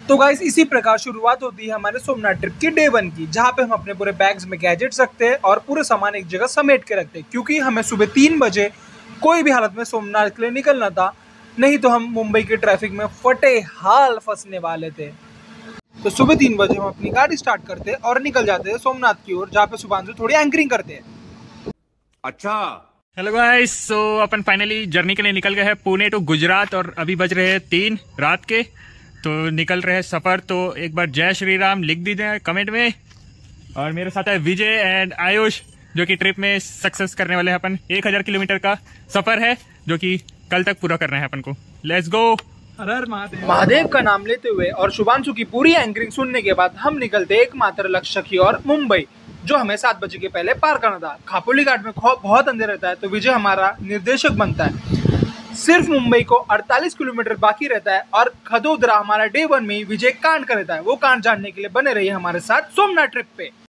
तो गाइस इसी प्रकार शुरुआत होती है हमारे सोमनाथ ट्रिप की डे 1 की, जहाँ पे हम अपने पूरे बैग्स में गैजेट्स रखते हैं और पूरे सामान एक जगह समेट के रखते हैं, क्योंकि हमें सुबह 3 बजे कोई भी हालत में सोमनाथ के लिए निकलना था, नहीं तो हम मुंबई के ट्रैफिक में फटे हाल फंसने वाले थे। तो सुबह 3 बजे हम अपनी गाड़ी स्टार्ट करते हैं और निकल जाते हैं सोमनाथ की ओर, जहाँ पे सुभांशु थोड़ी एंकरिंग करते हैं। अच्छा, हेलो गाइस, सो अपन फाइनली जर्नी के लिए निकल गए हैं पुणे टू गुजरात और अभी बज रहे हैं 3 रात के। तो निकल रहे हैं सफर। तो एक बार जय श्री राम लिख दीजिए कमेंट में। और मेरे साथ है विजय एंड आयुष, जो कि ट्रिप में सक्सेस करने वाले हैं। अपन 1000 किलोमीटर का सफर है जो कि कल तक पूरा करना है अपन को। Let's go. हर हर महादेव। महादेव का नाम लेते हुए और शुभांशु की पूरी एंकरिंग सुनने के बाद हम निकलते एकमात्र लक्ष्य की ओर, मुंबई, जो हमें 7 बजे के पहले पार करना था। खापोली घाट में बहुत अंधेरा रहता है, तो विजय हमारा निर्देशक बनता है। सिर्फ मुंबई को 48 किलोमीटर बाकी रहता है और खदोदरा हमारा डे 1 में विजय कांड कर रहता है। वो कांड जानने के लिए बने रहिए हमारे साथ सोमनाथ ट्रिप पे।